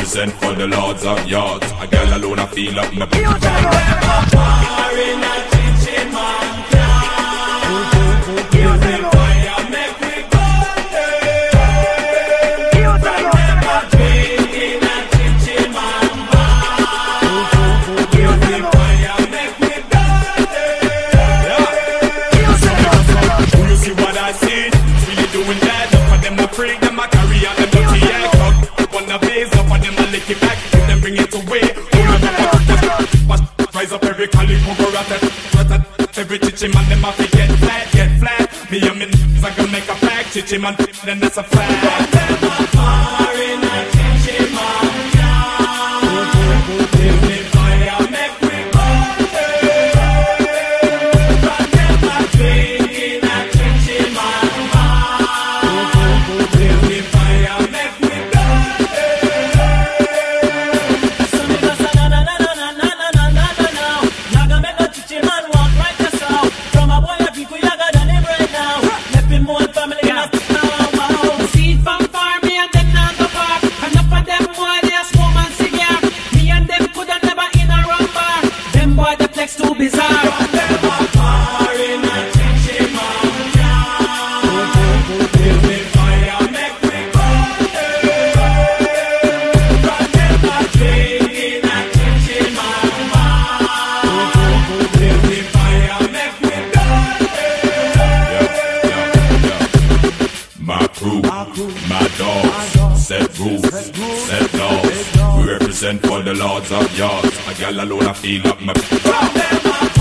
represent for the lords of yards. A girl alone I feel up my every chichi man, them have to get flat. Me and me I can make a pack, chichi man, then that's a fact. My dogs, set rules, set laws. We represent for the lords of yards. A gal alone I feel up my